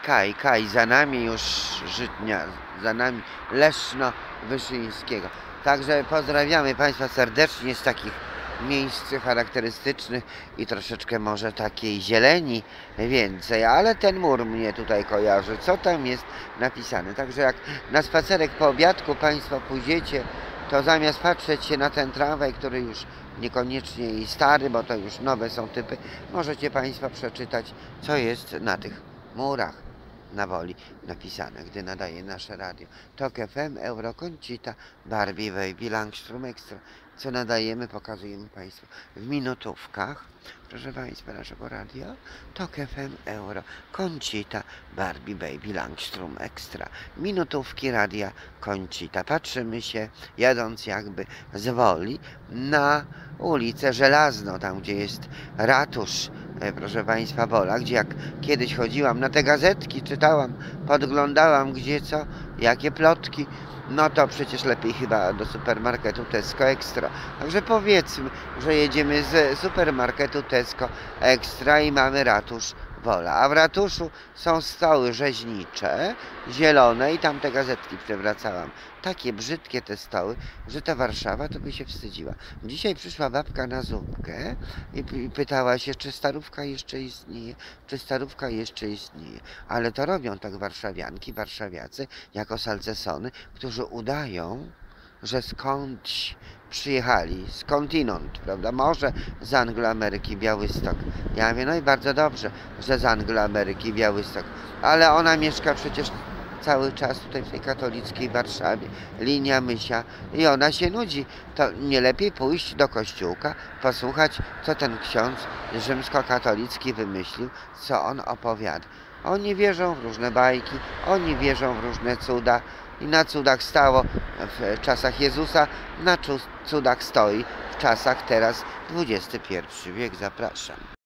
Kaj, za nami już Żytnia, za nami Leszno Wyszyńskiego. Także pozdrawiamy Państwa serdecznie z takich miejsc charakterystycznych i troszeczkę może takiej zieleni więcej, ale ten mur mnie tutaj kojarzy, co tam jest napisane. Także jak na spacerek po obiadku Państwo pójdziecie, to zamiast patrzeć się na ten tramwaj, który już niekoniecznie i stary, bo to już nowe są typy, możecie Państwo przeczytać, co jest na tych murach na Woli napisane, gdy nadaje nasze radio. TOK FM, Euroconscita, Barbie, Baby, Langstrom Extra. Co nadajemy, pokazujemy Państwu w minutówkach. Proszę Państwa, naszego radia. TOK FM, Euroconscita, Barbie, Baby, Langstrom Extra. Minutówki radia Conscita. Patrzymy się, jadąc jakby z Woli, na ulicę Żelazną, tam gdzie jest ratusz, proszę Państwa, Wola, gdzie jak kiedyś chodziłam na te gazetki, czytałam, podglądałam gdzie co, jakie plotki, no to przecież lepiej chyba do supermarketu Tesco Extra. Także powiedzmy, że jedziemy z supermarketu Tesco Extra i mamy ratusz Wola. A w ratuszu są stoły rzeźnicze, zielone i tam te gazetki przewracałam. Takie brzydkie te stoły, że ta Warszawa to by się wstydziła. Dzisiaj przyszła babka na zupkę i pytała się, czy Starówka jeszcze istnieje, czy Starówka jeszcze istnieje. Ale to robią tak warszawianki, warszawiacy, jako salcesony, którzy udają, że skądś przyjechali, skądinąd, prawda? Może z Angloameryki, Białystok. Ja mówię, no i bardzo dobrze, że z Angloameryki, Białystok. Ale ona mieszka przecież cały czas tutaj w tej katolickiej Warszawie, linia Mysia, i ona się nudzi. To nie lepiej pójść do kościółka, posłuchać, co ten ksiądz rzymskokatolicki wymyślił, co on opowiada. Oni wierzą w różne bajki, oni wierzą w różne cuda i na cudach stało w czasach Jezusa, na cudach stoi w czasach teraz XXI wiek. Zapraszam.